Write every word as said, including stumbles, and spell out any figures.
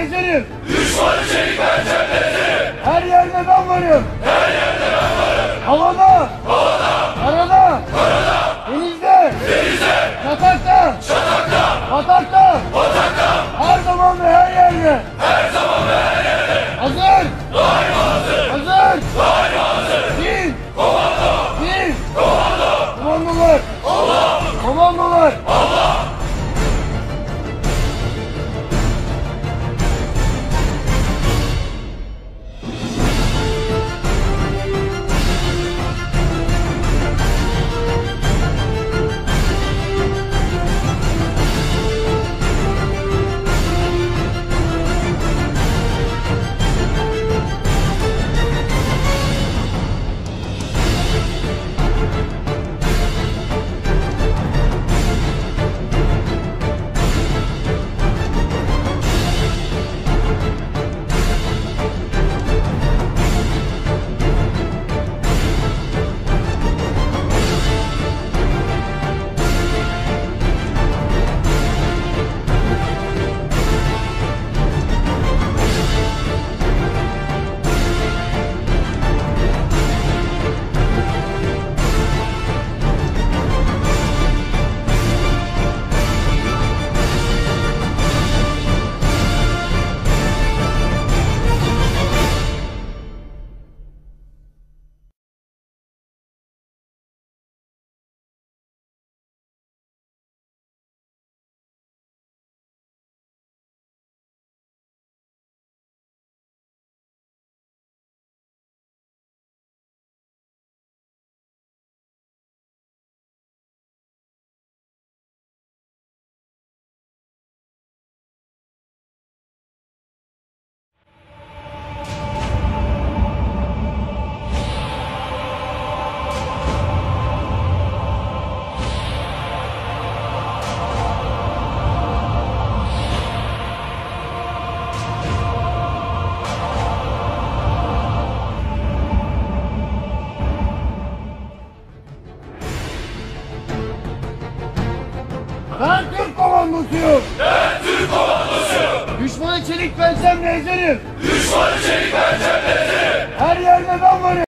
ezerim. Düşmanı çelik pençemle ezerim. Her yerde ben varım. Her yerde ben varım. Havada, Havada, karada, karada, denizde, denizde, çatakta, çatakta, batakta, batakta, her zaman ve her yerde. her zaman ve her yerde. Hazır, Daima hazır, hazır. daima hazır. Bin, Komando, bin, komando, komandolar, Allah, komandolar. Allah. Ben Türk komandosuyum. Ben Türk komandosuyum. Düşmanı çelik pençemle ezerim. Düşmanı çelik pençemle